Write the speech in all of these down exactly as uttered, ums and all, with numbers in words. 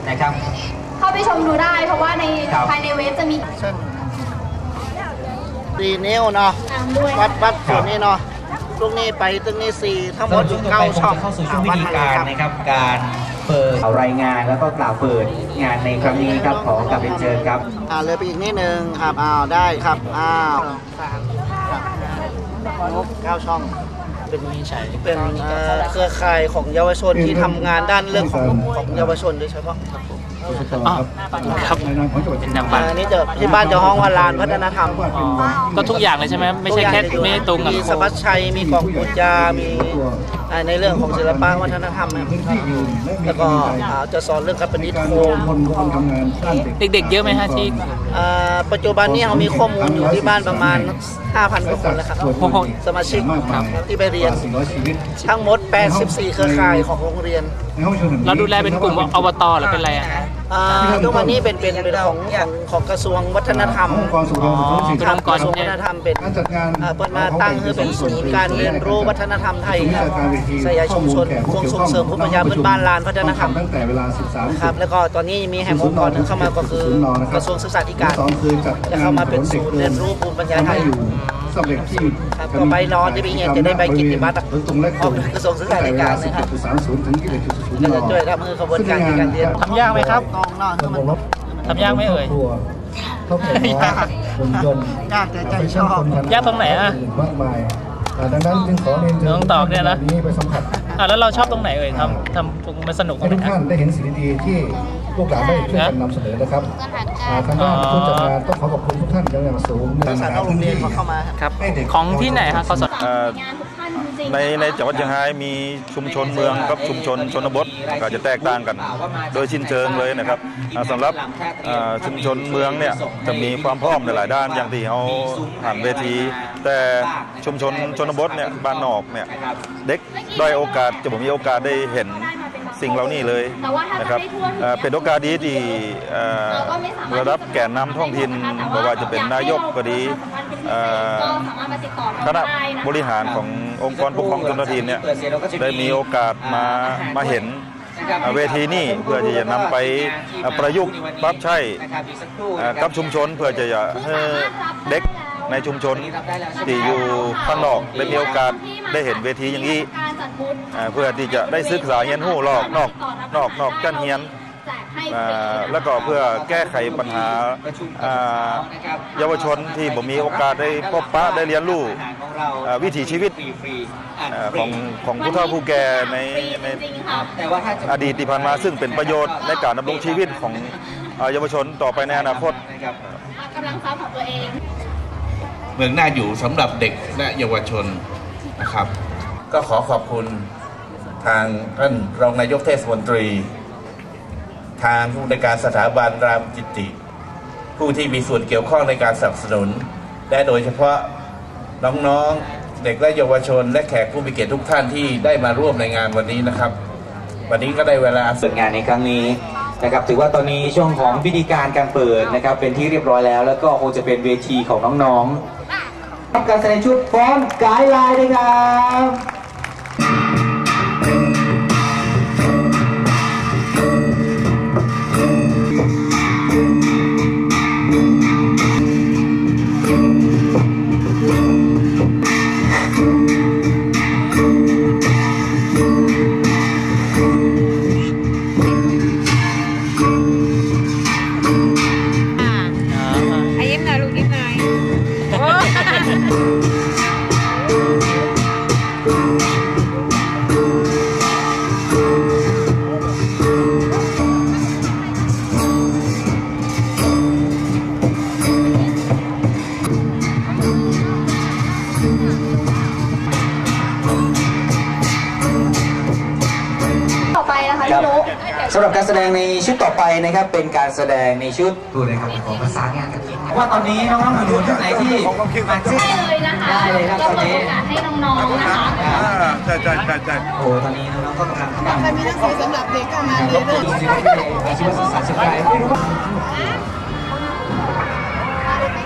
นะครับเข้าไปชมดูได้เพราะว่าในภายในเว็บจะมีสี่นิ้วเนาะวัดวัดส่วนนี้เนาะตรงนี้ไปตรงนี้สี่ทั้งหมดอยู่เก้าช่องเข้าสู่ช่วงวิธีการนะครับการเปิดรายงานแล้วก็กล่าวเปิดงานในครั้งนี้ครับขอกลับเรียนเชิญครับอ่าเลยไปอีกนิดนึงครับอ้าวได้ครับอ้าวเก้าช่องเป็นเป็นเครือข่ายของเยาวชนที่ทำงานด้านเรื่องของของเยาวชนโดยเฉพาะครับเป็นนางบ้านนี่จะที่บ้านจะห้องว่าลานพัฒนธรรมก็ทุกอย่างเลยใช่ไหมไม่ใช่แค่ไม่ตรงกับมีสมัชชัยมีกองปุจจามีในเรื่องของศิลปะวัฒนธรรมแล้วก็จะสอนเรื่องการประดิษฐ์โคมเด็กๆเยอะไหมฮะที่ปัจจุบันนี้เรามีข้อมูลอยู่ที่บ้านประมาณ ห้าพัน กว่าคนแล้วครับสมาชิกที่ไปเรียนทั้งหมดแปดสิบสี่เครือข่ายของโรงเรียนเราดูแลเป็นกลุ่มอบตหรือเป็นอะไรอ่ะทุกวันนี้เป็นเป็นเป็นของของของกระทรวงวัฒนธรรมกรมกรกระทรวงวัฒนธรรมเป็นเปิดมาตั้งคือเป็นศูนย์การเรียนรู้วัฒนธรรมไทยครับสยายชุมชนวงส่งเสริมภูมิปัญญาพื้นบ้านลานพัฒนธรรมครับแล้วก็ตอนนี้มีแห่งองค์กรนึงเข้ามาก็คือกระทรวงศึกษาธิการจะเข้ามาเป็นศูนย์เรียนรู้ภูมิปัญญาไทยสำเร็จที่ต่อไปรอที่พี่เงี้ยจะได้ใบกิตติบัตรของกระทรวงศึกษาธิการนะครับแล้วก็ช่วยทำให้ขบวนการในการเรียนทำยากไหมครับทำยากไหมเอ่ยยากยากแต่ใจชอบยากตรงไหนอ่ะดังนั้นจึงขอเรียนเชิญน้องตอบเนี่ยนะไปสัมผัสอ่ะแล้วเราชอบตรงไหนเอ่ยทำทำมันสนุกตรงไหนทุกท่านได้เห็นสิ่งดีๆที่ลูกหลานได้ช่วยกันนำเสนอนะครับทางด้านผู้จัดงานต้องขอขอบคุณทุกท่านอย่างสูงในการโรงเรียนเข้ามาครับของที่ไหนครับเขาสอนในในจังหวัดเชียงรายมีชุมชนเมืองกับชุมชนชนบทก็จะแตกต่างกันโดยชิ้นเชิงเลยนะครับสำหรับชุมชนเมืองเนี่ยจะมีความพร้อมในหลายด้านอย่างที่เขาหันเวทีแต่ชุมชนชนบทเนี่ยบ้านนอกเนี่ยเด็กด้อยโอกาสจะผมมีโอกาสได้เห็นสิ่งเหล่านี้เลยนะครับเป็นโอกาสดีที่ระดับแกนนำท้องถิ่นไม่ว่าจะเป็นนายกก็ดีคณะบริหารขององค์กรปกครองส่วนท้องถิ่นเนี่ยได้มีโอกาสมามาเห็นเวทีนี้เพื่อที่จะนำไปประยุกต์ปรับใช้กับชุมชนเพื่อจะให้เด็กในชุมชนที่อยู่ข้างนอกได้มีโอกาสได้เห็นเวทีอย่างนี้เพื่อที่จะได้ศึกษาเรียนรู้นอกนอกนอกนอกกั้นเรียนแล้วก็เพื่อแก้ไขปัญหาเยาวชนที่ผมมีโอกาสได้พบปะได้เรียนรู้วิถีชีวิตของของผู้เฒ่าผู้แก่ในในอดีตที่ผ่านมาซึ่งเป็นประโยชน์ในการดำรงชีวิตของเยาวชนต่อไปในอนาคตกำลังทรัพย์ของตัวเองเมืองน่าอยู่สำหรับเด็กและเยาวชนนะครับก็ขอขอบคุณทางท่านรองนายกเทศมนตรีทางผู้ในการสถาบันรามจิตติผู้ที่มีส่วนเกี่ยวข้องในการสนับสนุนและโดยเฉพาะน้องๆเด็กและเยาวชนและแขกผู้มีเกียรติทุกท่านที่ได้มาร่วมในงานวันนี้นะครับวันนี้ก็ได้เวลาเปิดงานในครั้งนี้นะครับถือว่าตอนนี้ช่วงของพิธีการการเปิดนะครับเป็นที่เรียบร้อยแล้วแล้วก็คงจะเป็นเวทีของน้องๆการแสดงชุดฟ้อนกายลายนะครับสำหรับการแสดงในชุดต่อไปนะครับเป็นการแสดงในชุดตัวเลยครับของภาษางานกันว่าตอนนี้น้องๆอยู่ที่ไหนที่มาได้เลยนะคะได้เลยครับตอนนี้ให้น้องๆนะคะใช่ใช่ใช่ใช่โอ้ตอนนี้น้องๆก็กำลังทำใครมีหนังสือสำหรับเด็กก็มาเลยด้วยอาชีวศึกษาศึกษา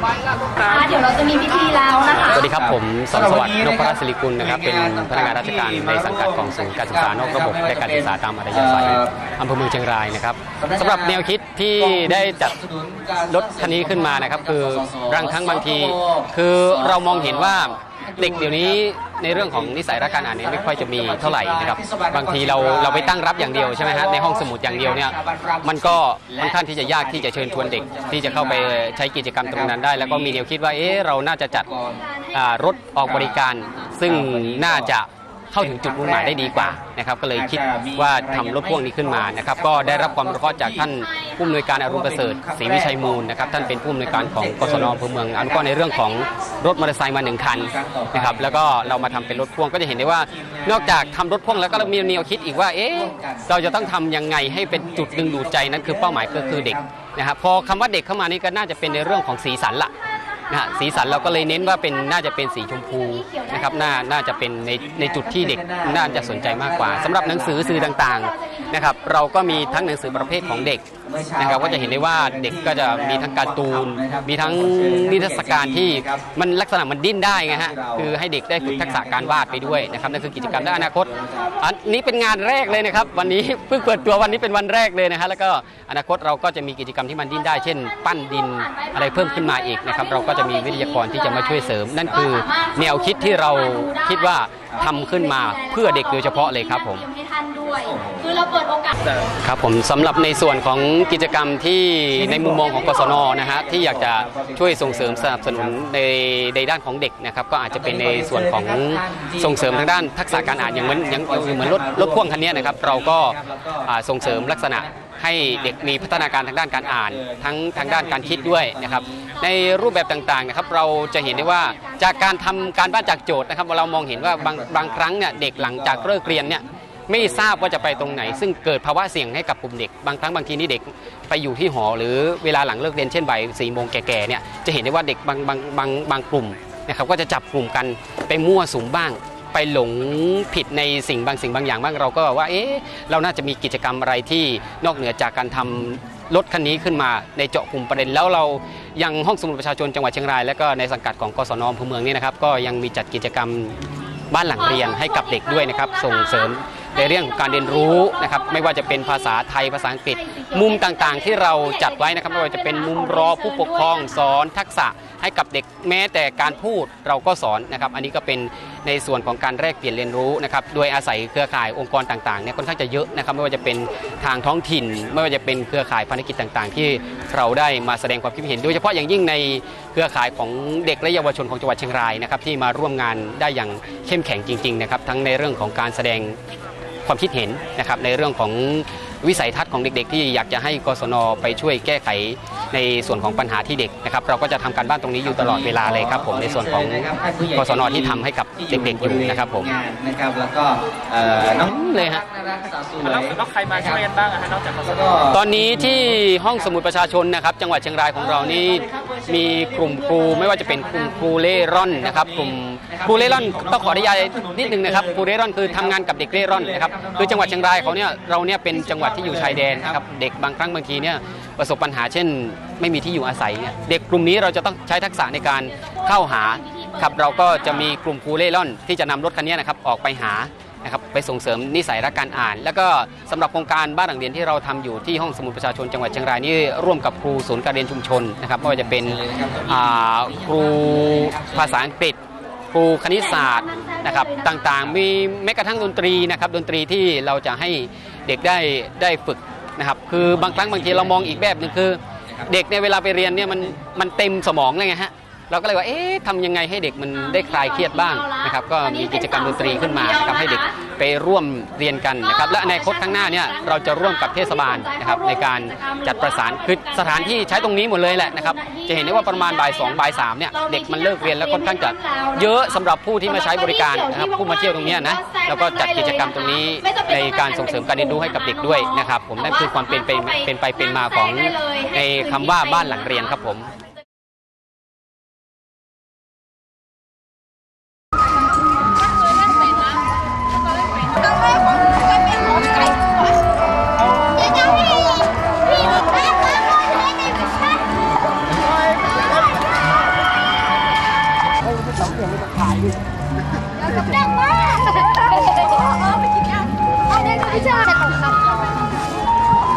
เดี๋ยวเราจะมีพิธีแล้วนะคะสวัสดีครับผมสอนสวัสดิ์นพรัตน์ศิริกุลนะครับเป็นพนักงานราชการในสังกัดของศูนย์การศึกษานอกระบบและการศึกษาตามอัธยาศัยอำเภอเมืองเชียงรายนะครับสำหรับแนวคิดที่ได้จัดรถคันนี้ขึ้นมานะครับคือบางครั้งบางทีคือเรามองเห็นว่าเด็กเดี๋ยวนี้ในเรื่องของนิสัยรักการอ่านเนี่ยไม่ค่อยจะมีเท่าไหร่นะครับบางทีเราเราไปตั้งรับอย่างเดียวใช่ไหมฮะในห้องสมุดอย่างเดียวเนี่ยมันก็ค่อนข้างที่จะยากที่จะเชิญชวนเด็กที่จะเข้าไปใช้กิจกรรมตรงนั้นได้แล้วก็มีแนวคิดว่าเอ๊ะเราน่าจะจัดรถออกบริการซึ่งน่าจะเข้าถึงจุดมุ่งหมายได้ดีกว่านะครับก็เลยคิดว่าทำรถพ่วงนี้ขึ้นมานะครับก็ได้รับความอนุเคราะห์จากท่านผู้อำนวยการอรุณประเสริฐศรีวิชัยมูลนะครับท่านเป็นผู้อำนวยการของกศน.อำเภอเมืองอนุเคราะห์ในเรื่องของรถมอเตอร์ไซค์มาหนึ่งคันนะครับแล้วก็เรามาทำเป็นรถพ่วงก็จะเห็นได้ว่านอกจากทำรถพ่วงแล้วก็มีแนวคิดอีกว่าเอ๊ะเราจะต้องทำยังไงให้เป็นจุดดึงดูดใจนั้นคือเป้าหมายก็คือเด็กนะครับพอคำว่าเด็กเข้ามานี่ก็น่าจะเป็นในเรื่องของสีสันละนะฮะสีสันเราก็เลยเน้นว่าเป็นน่าจะเป็นสีชมพูนะครับน่าน่าจะเป็นในในจุดที่เด็กน่าจะสนใจมากกว่าสำหรับหนังสือสื่อต่างๆนะครับเราก็มีทั้งหนังสือประเภทของเด็กนะครับก็จะเห็นได้ว่าเด็กก็จะมีทั้งการ์ตูนมีทั้งนิทรรศการที่มันลักษณะมันดิ้นได้ไงฮะคือให้เด็กได้ฝึกทักษะการวาดไปด้วยนะครับนั่นคือกิจกรรมและอนาคตอันนี้เป็นงานแรกเลยนะครับวันนี้เพิ่งเปิดตัววันนี้เป็นวันแรกเลยนะฮะแล้วก็อนาคตเราก็จะมีกิจกรรมที่มันดิ้นได้เช่นปั้นดินอะไรเพิ่มขึ้นมาอีกนะครับเราก็จะมีวิทยากรที่จะมาช่วยเสริมนั่นคือแนวคิดที่เราคิดว่าทำขึ้นมาเพื่อเด็กโดยเฉพาะเลยครับผมคือเราเปิดโอกาสครับผมสำหรับในส่วนของกิจกรรมที่ในมุมมองของกศน.นะฮะที่อยากจะช่วยส่งเสริมสนับสนุนในในด้านของเด็กนะครับก็อาจจะเป็นในส่วนของส่งเสริมทางด้านทักษะการอ่านอย่างเหมือนอย่างเหมือนรถรถพ่วงคันนี้นะครับเราก็ส่งเสริมลักษณะให้เด็กมีพัฒนาการทางด้านการอ่านทั้งทางด้านการคิดด้วยนะครับในรูปแบบต่างๆนะครับเราจะเห็นได้ว่าจากการทำการบ้านจากโจทย์นะครับเรามองเห็นว่าบางบางครั้งเนี่ยเด็กหลังจากเลิกเรียนเนี่ยไม่ทราบว่าจะไปตรงไหนซึ่งเกิดภาวะเสี่ยงให้กับกลุ่มเด็กบางครั้งบางทีนี่เด็กไปอยู่ที่หอหรือเวลาหลังเลิกเรียนเช่นบ่ายสี่โมงแก่ๆเนี่ยจะเห็นได้ว่าเด็กบางบางบางบางกลุ่มนะครับก็จะจับกลุ่มกันไปมั่วสุมบ้างไปหลงผิดในสิ่งบางสิ่งบางอย่างบ้างเราก็ว่าเอ๊ะเราน่าจะมีกิจกรรมอะไรที่นอกเหนือจากการทำรถคันนี้ขึ้นมาในเจาะกลุ่มประเด็นแล้วเรายังห้องสมุดประชาชนจังหวัดเชียงรายและก็ในสังกัดของกศน.อำเภอเมืองนี่นะครับก็ยังมีจัดกิจกรรมบ้านหลังเรียนให้กับเด็กด้วยนะครับส่งเสริมในเรื่องของการเรียนรู้นะครับไม่ว่าจะเป็นภาษาไทยภาษาอังกฤษมุมต่างๆที่เราจัดไว้นะครับไม่ว่าจะเป็นมุมรอผู้ปกครองสอนทักษะให้กับเด็กแม้แต่การพูดเราก็สอนนะครับอันนี้ก็เป็นในส่วนของการแลกเปลี่ยนเรียนรู้นะครับโดยอาศัยเครือข่ายองค์กรต่างๆเนี่ยค่อนข้างจะเยอะนะครับไม่ว่าจะเป็นทางท้องถิ่นไม่ว่าจะเป็นเครือข่ายภารกิจต่างๆที่เราได้มาแสดงความคิดเห็นโดยเฉพาะอย่างยิ่งในเครือข่ายของเด็กและเยาวชนของจังหวัดเชียงรายนะครับที่มาร่วมงานได้อย่างเข้มแข็งจริงๆนะครับทั้งในเรื่องของการแสดงความคิดเห็นนะครับในเรื่องของวิสัยทัศน์ของเด็กๆที่อยากจะให้กศน.ไปช่วยแก้ไขในส่วนของปัญหาที่เด็กนะครับเราก็จะทำการบ้านตรงนี้อยู่ตลอดเวลาเลยครับผมในส่วนของกศน.ที่ทำให้กับเด็กๆอยู่นะครับผมนะครับแล้วก็น้องเลยฮะแล้วใครมาช่วยกันบ้างอะฮะนอกจากกศน. ตอนนี้ที่ห้องสมุดประชาชนนะครับจังหวัดเชียงรายของเรานี่มีกลุ่มครูไม่ว่าจะเป็นกลุ่มครูเล่ร่อนนะครับกลุ่มครูเล่ร่อนต้องขออนุญาตนิดนึงนะครับครูเล่ร่อนคือทำงานกับเด็กเล่ร่อนนะครับคือจังหวัดเชียงรายเขาเนี่ยเราเนี่ยเป็นจังหวัดที่อยู่ชายแดนนะครับเด็กบางครั้งบางทีเนี่ยประสบปัญหาเช่นไม่มีที่อยู่อาศัยเนี่ยเด็กกลุ่มนี้เราจะต้องใช้ทักษะในการเข้าหาครับเราก็จะมีกลุ่มครูเล่ร่อนที่จะนำรถคันนี้นะครับออกไปหานะครับไปส่งเสริมนิสัยรักการอ่านแล้วก็สำหรับโครงการบ้านหลังเรียนที่เราทำอยู่ที่ห้องสมุดประชาชนจังหวัดเชียงรายนี่ร่วมกับครูศูนย์การเรียนชุมชนนะครับไม่ว่าจะเป็นครูภาษาอังกฤษครูคณิตศาสตร์นะครับต่างๆมีแม้กระทั่งดนตรีนะครับดนตรีที่เราจะให้เด็กได้ได้ฝึกนะครับคือบางครั้งบางทีเรามองอีกแบบหนึ่งคือเด็กในเวลาไปเรียนเนี่ยมันมันเต็มสมองเลยไงฮะเราก็เลยว่าเอ๊ะทำยังไงให้เด็กมันได้คลายเครียดบ้างนะครับก็มีกิจกรรมดนตรีขึ้นมานะครับให้เด็กไปร่วมเรียนกันนะครับและในอนาคตข้างหน้าเนี่ยเราจะร่วมกับเทศบาลนะครับในการจัดประสานคือสถานที่ใช้ตรงนี้หมดเลยแหละนะครับจะเห็นได้ว่าประมาณบ่ายสองบ่ายสามเนี่ยเด็กมันเลิกเรียนแล้วค่อนข้างจะเยอะสำหรับผู้ที่มาใช้บริการนะครับผู้มาเที่ยวตรงนี้นะแล้วก็จัดกิจกรรมตรงนี้ในการส่งเสริมการเรียนรู้ให้กับเด็กด้วยนะครับผมนั่นคือความเป็นไปเป็นไปเป็นมาของในคำว่าบ้านหลังเรียนครับผม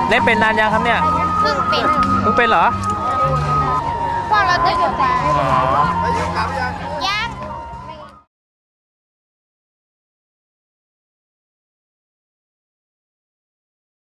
เล่นเป็นนานยังครับเนี่ยเพิ่งเป็นเพิ่งเป็นเหรอพ่อเราได้กับแต่อ๋อ